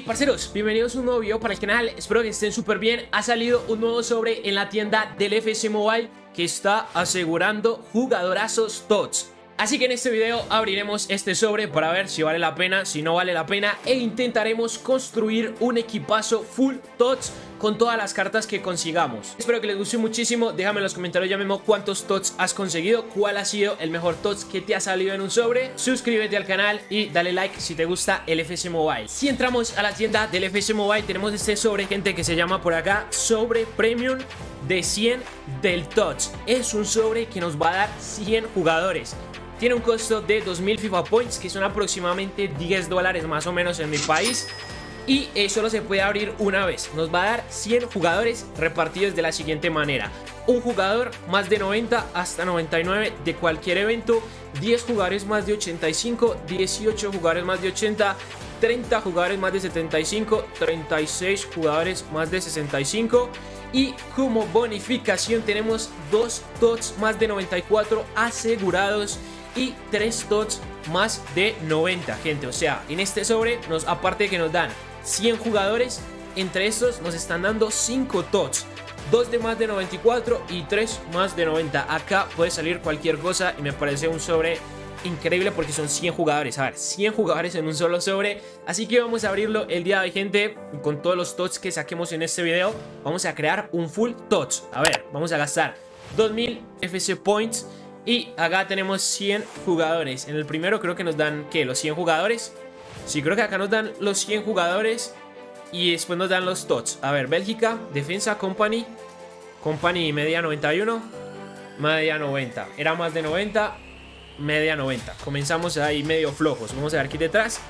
Parceros, bienvenidos a un nuevo video para el canal, espero que estén súper bien. Ha salido un nuevo sobre en la tienda del FC Mobile que está asegurando jugadorazos TOTS. Así que en este video abriremos este sobre para ver si vale la pena, si no vale la pena, e intentaremos construir un equipazo full TOTS con todas las cartas que consigamos. Espero que les guste muchísimo, déjame en los comentarios ya mismo cuántos TOTS has conseguido, cuál ha sido el mejor TOTS que te ha salido en un sobre. Suscríbete al canal y dale like si te gusta el FC Mobile. Si entramos a la tienda del FC Mobile tenemos este sobre, gente, que se llama por acá sobre Premium de 100 del TOTS. Es un sobre que nos va a dar 100 jugadores. Tiene un costo de 2000 FIFA Points, que son aproximadamente $10 más o menos en mi país. Y solo se puede abrir una vez. Nos va a dar 100 jugadores repartidos de la siguiente manera: un jugador más de 90 hasta 99 de cualquier evento, 10 jugadores más de 85, 18 jugadores más de 80, 30 jugadores más de 75, 36 jugadores más de 65. Y como bonificación tenemos 2 TOTS más de 94 asegurados y 3 TOTS más de 90, gente. O sea, en este sobre, aparte de que nos dan 100 jugadores, entre estos nos están dando 5 TOTS, 2 de más de 94 y 3 más de 90. Acá puede salir cualquier cosa y me parece un sobre increíble porque son 100 jugadores. A ver, 100 jugadores en un solo sobre. Así que vamos a abrirlo el día de hoy, gente. Y con todos los TOTS que saquemos en este video, vamos a crear un full TOTS. A ver, vamos a gastar 2000 FC Points. Y acá tenemos 100 jugadores. En el primero creo que nos dan, ¿qué? Los 100 jugadores. Sí, creo que acá nos dan los 100 jugadores y después nos dan los TOTS. A ver, Bélgica, defensa, Company media 91, media 90. Era más de 90, media 90. Comenzamos ahí medio flojos. Vamos a ver aquí detrás.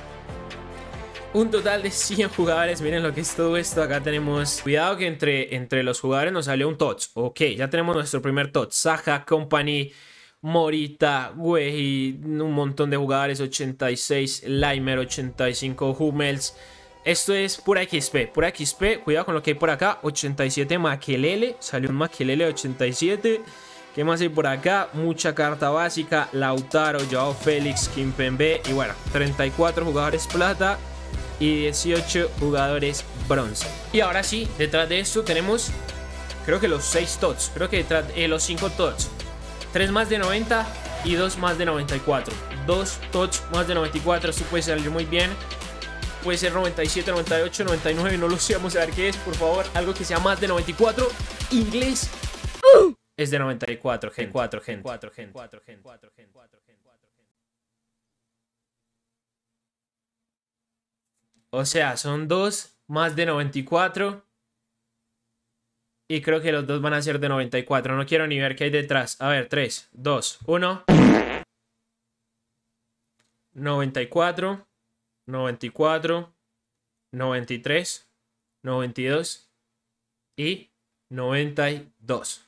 Un total de 100 jugadores. Miren lo que es todo esto. Acá tenemos, cuidado que entre los jugadores nos salió un TOTS. Ok, ya tenemos nuestro primer TOTS. Saha, Company, Morita, Wehi, un montón de jugadores, 86, Laimer, 85, Hummels. Esto es pura XP, cuidado con lo que hay por acá. 87 Makelele, salió un Makelele 87. ¿Qué más hay por acá? Mucha carta básica, Lautaro, Joao Félix, Kimpembe. Y bueno, 34 jugadores plata y 18 jugadores bronce. Y ahora sí, detrás de esto tenemos, creo que los 6 TOTS, creo que detrás los 5 TOTS. 3 más de 90 y 2 más de 94. 2 TOTS más de 94. Esto puede salir muy bien. Puede ser 97, 98, 99. No lo sé. Vamos a ver qué es, por favor. Algo que sea más de 94. Inglés. Es de 94. Gen 4, Gen 4, Gen 4, Gen 4, Gen 4, Gen 4. O sea, son 2 más de 94. Y creo que los dos van a ser de 94. No quiero ni ver qué hay detrás. A ver, 3, 2, 1. 94, 94, 93, 92 y 92.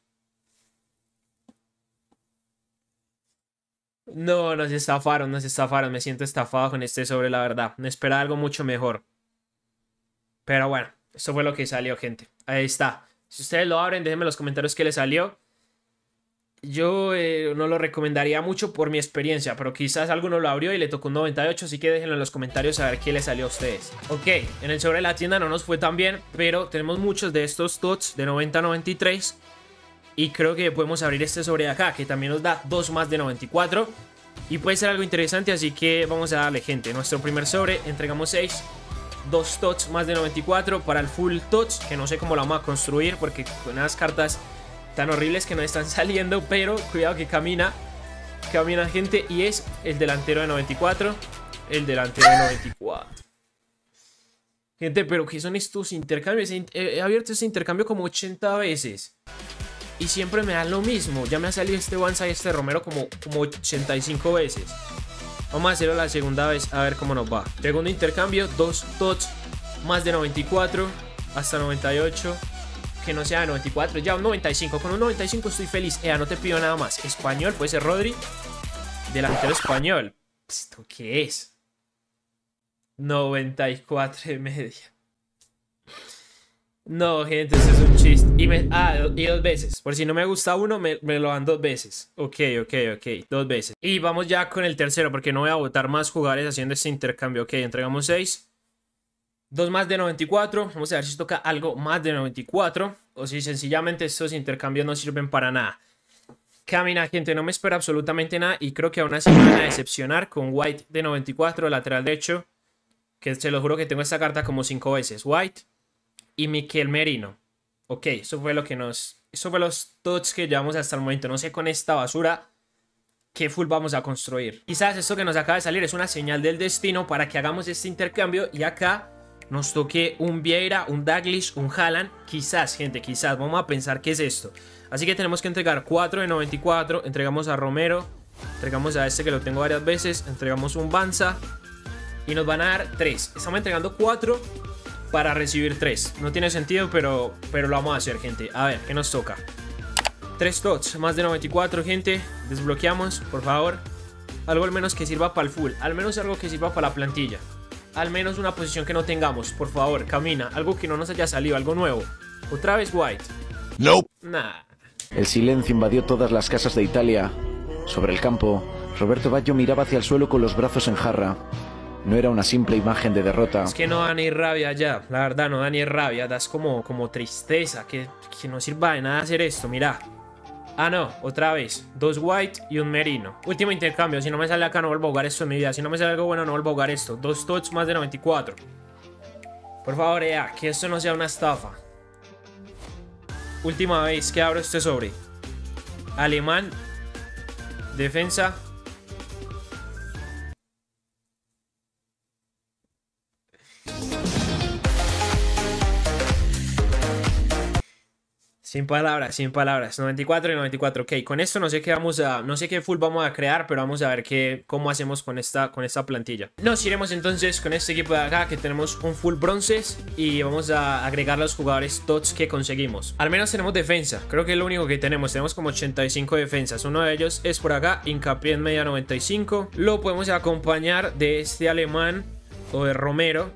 No, nos estafaron, nos estafaron. Me siento estafado con este sobre, la verdad. Me esperaba algo mucho mejor. Pero bueno, esto fue lo que salió, gente. Ahí está. Si ustedes lo abren, déjenme en los comentarios qué les salió. Yo no lo recomendaría mucho por mi experiencia, pero quizás alguno lo abrió y le tocó un 98, así que déjenlo en los comentarios a ver qué les salió a ustedes. Ok, en el sobre de la tienda no nos fue tan bien, pero tenemos muchos de estos TOTS de 90 a 93. Y creo que podemos abrir este sobre de acá, que también nos da 2 más de 94. Y puede ser algo interesante, así que vamos a darle, gente. Nuestro primer sobre, entregamos 6. 2 TOTS más de 94 para el full TOTS, que no sé cómo lo vamos a construir porque con unas cartas tan horribles que no están saliendo, pero cuidado que camina, gente, y es el delantero de 94, el delantero de 94. Gente, pero ¿qué son estos intercambios? He abierto este intercambio como 80 veces y siempre me dan lo mismo. Ya me ha salido este Banza y este Romero como 85 veces. Vamos a hacerlo la segunda vez a ver cómo nos va. Segundo intercambio, 2 TOTS más de 94 hasta 98. Que no sea de 94, ya un 95. Con un 95 estoy feliz. No te pido nada más. Español, puede ser Rodri. Delantero español. ¿Esto qué es? 94 de media. No, gente, eso es un chiste. Y 2 veces. Por si no me gusta uno, me lo dan 2 veces. Ok. 2 veces. Y vamos ya con el tercero, porque no voy a botar más jugadores haciendo este intercambio. Ok, entregamos 6. 2 más de 94. Vamos a ver si toca algo más de 94 o si sencillamente estos intercambios no sirven para nada. Camina, gente, no me espera absolutamente nada y creo que aún así me van a decepcionar con White de 94, lateral derecho, que se lo juro que tengo esta carta como 5 veces. White y Mikel Merino. Ok, eso fue lo que nos... Eso fue los tots que llevamos hasta el momento. No sé con esta basura qué full vamos a construir. Quizás esto que nos acaba de salir es una señal del destino para que hagamos este intercambio y acá nos toque un Vieira, un Dalglish, un Haaland. Quizás, gente, quizás. Vamos a pensar qué es esto. Así que tenemos que entregar 4 de 94. Entregamos a Romero. Entregamos a este que lo tengo varias veces. Entregamos un Banza. Y nos van a dar 3. Estamos entregando 4 para recibir 3. No tiene sentido, pero lo vamos a hacer, gente. A ver, ¿qué nos toca? 3 tots, más de 94, gente. Desbloqueamos, por favor. Algo al menos que sirva para el full. Al menos algo que sirva para la plantilla. Al menos una posición que no tengamos, por favor, camina. Algo que no nos haya salido, algo nuevo. Otra vez White. Nope. Nah. El silencio invadió todas las casas de Italia. Sobre el campo, Roberto Baggio miraba hacia el suelo con los brazos en jarra. No era una simple imagen de derrota. Es que no da ni rabia ya, la verdad, no da ni rabia. Das como tristeza, que no sirva de nada hacer esto, mira. Ah, no, otra vez. 2 White y un Merino. Último intercambio. Si no me sale acá, no vuelvo a jugar esto en mi vida. Si no me sale algo bueno, no vuelvo a jugar esto. 2 tots más de 94. Por favor, ya, que esto no sea una estafa. Última vez que abro este sobre. Alemán. Defensa. Sin palabras, 94 y 94, ok, con esto no sé qué no sé qué full vamos a crear, pero vamos a ver cómo hacemos con esta plantilla. Nos iremos entonces con este equipo de acá, que tenemos un full bronces, y vamos a agregar los jugadores tots que conseguimos. Al menos tenemos defensa, creo que es lo único que tenemos como 85 defensas, uno de ellos es por acá, hincapié en media 95, lo podemos acompañar de este alemán o de Romero.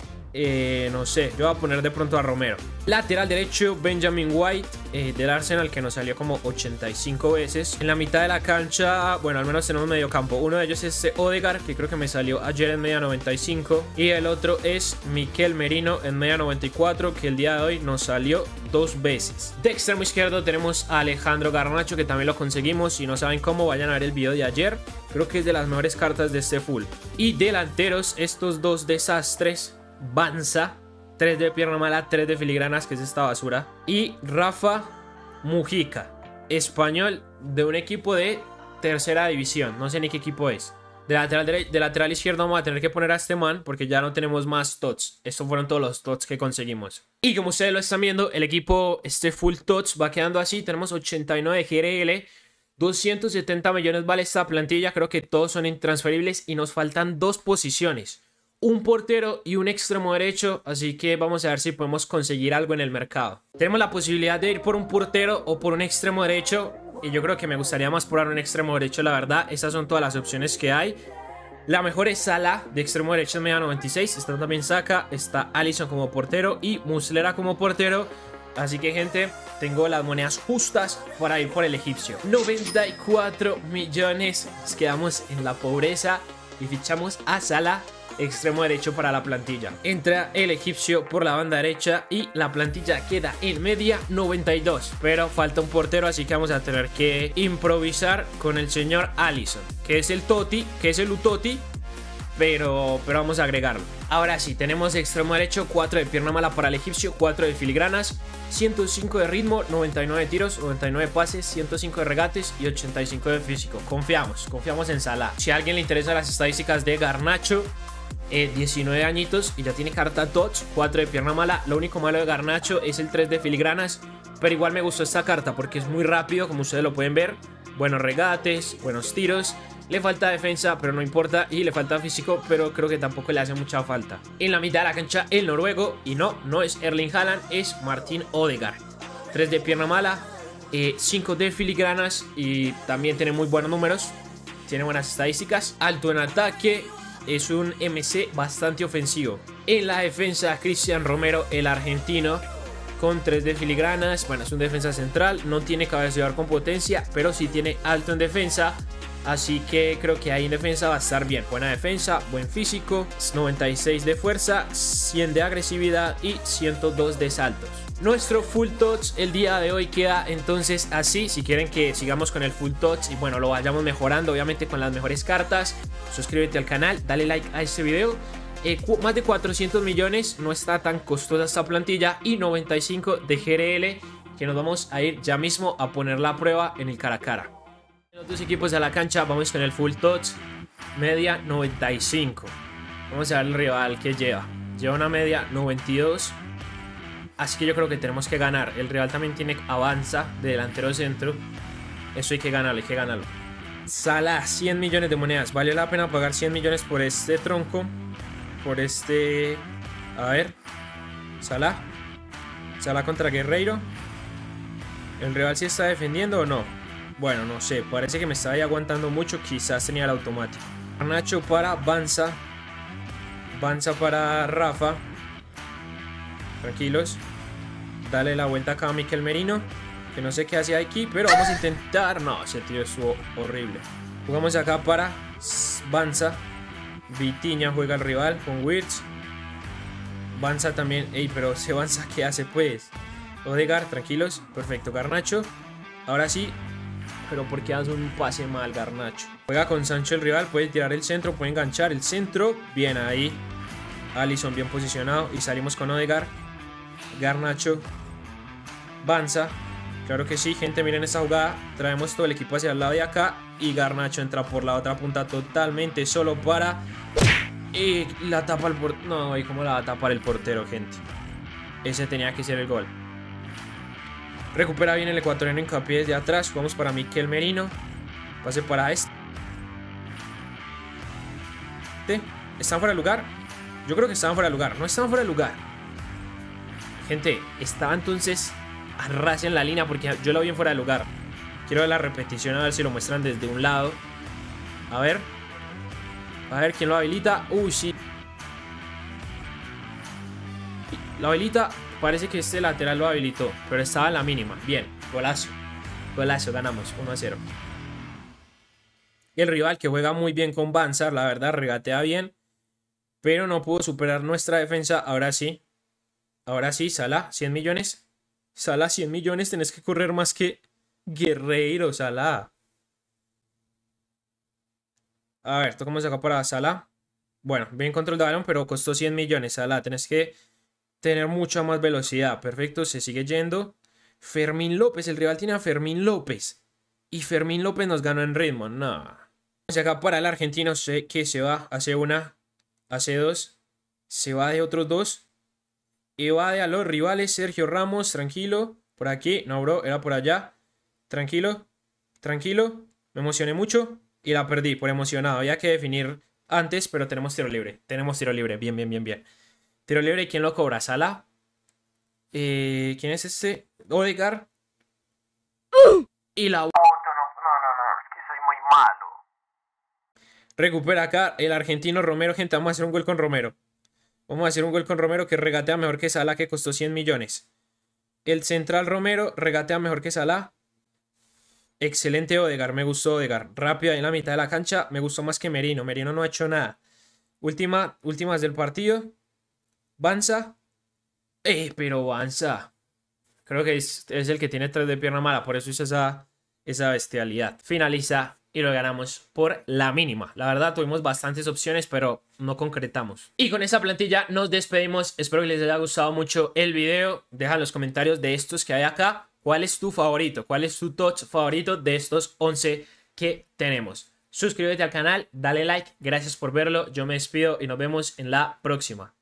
No sé, yo voy a poner de pronto a Romero. Lateral derecho, Benjamin White, del Arsenal, que nos salió como 85 veces. En la mitad de la cancha, bueno, al menos tenemos medio campo. Uno de ellos es este Odegaard, que creo que me salió ayer en media 95. Y el otro es Mikel Merino en media 94, que el día de hoy nos salió 2 veces. De extremo izquierdo tenemos a Alejandro Garnacho, que también lo conseguimos. Si no saben cómo, vayan a ver el video de ayer. Creo que es de las mejores cartas de este full. Y delanteros, estos dos desastres. Banza, 3 de pierna mala, 3 de filigranas, que es esta basura. Y Rafa Mujica, español, de un equipo de tercera división. No sé ni qué equipo es. De lateral izquierdo vamos a tener que poner a este man, porque ya no tenemos más tots. Estos fueron todos los tots que conseguimos. Y como ustedes lo están viendo, el equipo full tots va quedando así. Tenemos 89 de GRL, 270 millones vale esta plantilla. Creo que todos son intransferibles y nos faltan 2 posiciones. Un portero y un extremo derecho, así que vamos a ver si podemos conseguir algo en el mercado. Tenemos la posibilidad de ir por un portero o por un extremo derecho, y yo creo que me gustaría más probar un extremo derecho, la verdad. Esas son todas las opciones que hay. La mejor es Salah, de extremo derecho en media 96. Está también Saka, está Alisson como portero y Muslera como portero. Así que, gente, tengo las monedas justas para ir por el egipcio. 94 millones, nos quedamos en la pobreza y fichamos a Salah, extremo derecho para la plantilla. Entra el egipcio por la banda derecha y la plantilla queda en media 92. Pero falta un portero, así que vamos a tener que improvisar con el señor Alisson, que es el Totti, que es el Utotti, pero vamos a agregarlo. Ahora sí, tenemos extremo derecho, 4 de pierna mala para el egipcio, 4 de filigranas, 105 de ritmo, 99 de tiros, 99 pases, 105 de regates y 85 de físico. Confiamos en Salah. Si a alguien le interesan las estadísticas de Garnacho, 19 añitos y ya tiene carta tots, 4 de pierna mala. Lo único malo de Garnacho es el 3 de filigranas, pero igual me gustó esta carta porque es muy rápido, como ustedes lo pueden ver. Buenos regates, buenos tiros. Le falta defensa, pero no importa. Y le falta físico, pero creo que tampoco le hace mucha falta. En la mitad de la cancha, el noruego. Y no es Erling Haaland, es Martin Odegaard. 3 de pierna mala, 5 de filigranas. Y también tiene muy buenos números. Tiene buenas estadísticas. Alto en ataque. Es un MC bastante ofensivo. En la defensa, Cristian Romero, el argentino, con 3 de filigranas. Bueno, es un defensa central. No tiene cabeceador con potencia, pero sí tiene alto en defensa. Así que creo que ahí en defensa va a estar bien. Buena defensa, buen físico, 96 de fuerza, 100 de agresividad y 102 de saltos. Nuestro full touch el día de hoy queda entonces así. Si quieren que sigamos con el full touch y bueno, lo vayamos mejorando obviamente con las mejores cartas, suscríbete al canal, dale like a este video. Más de 400 millones, no está tan costosa esta plantilla, y 95 de GRL, que nos vamos a ir ya mismo a poner la prueba en el cara a cara. Los dos equipos a la cancha, vamos con el full touch, media 95. Vamos a ver el rival que lleva una media 92. Así que yo creo que tenemos que ganar. El rival también tiene avanza de delantero centro. Eso hay que ganarlo, hay que ganarlo. Salah, 100 millones de monedas. ¿Vale la pena pagar 100 millones por este tronco? Por este... A ver. Salah contra Guerreiro. ¿El rival sí está defendiendo o no? Bueno, no sé. Parece que me estaba ahí aguantando mucho. Quizás tenía el automático. Garnacho para Banza. Banza para Rafa. Tranquilos. Dale la vuelta acá a Mikel Merino, que no sé qué hace aquí, pero vamos a intentar. No, ese tío estuvo horrible. Jugamos acá para Banza. Vitinha juega al rival con Wirtz. Banza también. Ey, pero ese Banza, ¿qué hace pues? Odegaard, tranquilos. Perfecto, Garnacho. Ahora sí. Pero ¿por qué hace un pase mal, Garnacho? Juega con Sancho el rival. Puede tirar el centro, puede enganchar el centro. Bien ahí. Alisson bien posicionado. Y salimos con Odegaard. Garnacho. Banza. Claro que sí, gente, miren esta jugada. Traemos todo el equipo hacia el lado de acá. Y Garnacho entra por la otra punta totalmente solo para... Y la tapa el portero. No, ¿y cómo la va a tapar el portero, gente? Ese tenía que ser el gol. Recupera bien el ecuatoriano hincapié desde atrás. Vamos para Mikel Merino. Pase para este. ¿Están fuera de lugar? Yo creo que estaban fuera de lugar. No estaban fuera de lugar. Gente, estaba entonces a ras en la línea porque yo lo vi en fuera de lugar. Quiero ver la repetición, a ver si lo muestran desde un lado. A ver quién lo habilita. Uy, sí. Lo habilita. Parece que este lateral lo habilitó, pero estaba en la mínima. Bien, golazo. Golazo, ganamos 1-0. El rival, que juega muy bien con Banza, la verdad, regatea bien, pero no pudo superar nuestra defensa. Ahora sí, Salah, 100 millones. Salah, 100 millones, tenés que correr más que Guerreiro, Salah. A ver, tocamos acá para Salah. Bueno, bien control de balón, pero costó 100 millones, Salah. Tenés que tener mucha más velocidad. Perfecto, se sigue yendo. Fermín López, el rival tiene a Fermín López. Y Fermín López nos ganó en ritmo, no. Vamos acá para el argentino, sé que se va, hace una, hace dos. Se va de otros dos. Evade a los rivales. Sergio Ramos, tranquilo. Por aquí, no bro, era por allá. Tranquilo, tranquilo. Me emocioné mucho y la perdí por emocionado. Había que definir antes, pero tenemos tiro libre. Tenemos tiro libre, bien, bien, bien, bien. Tiro libre, ¿quién lo cobra? Salah. ¿Quién es este? Odegaard. Y la... No, es que soy muy malo. Recupera acá el argentino Romero. Gente, vamos a hacer un gol con Romero. Vamos a hacer un gol con Romero, que regatea mejor que Salah, que costó 100 millones. El central Romero regatea mejor que Salah. Excelente Odegaard, me gustó Odegaard. Rápido en la mitad de la cancha, me gustó más que Merino. Merino no ha hecho nada. Últimas del partido. Banza. Pero Banza. Creo que es el que tiene 3 de pierna mala, por eso hizo esa bestialidad. Finaliza y lo ganamos por la mínima. La verdad, tuvimos bastantes opciones, pero no concretamos. Y con esa plantilla nos despedimos. Espero que les haya gustado mucho el video. Deja en los comentarios de estos que hay acá. ¿Cuál es tu favorito? ¿Cuál es tu touch favorito de estos 11 que tenemos? Suscríbete al canal, dale like. Gracias por verlo. Yo me despido y nos vemos en la próxima.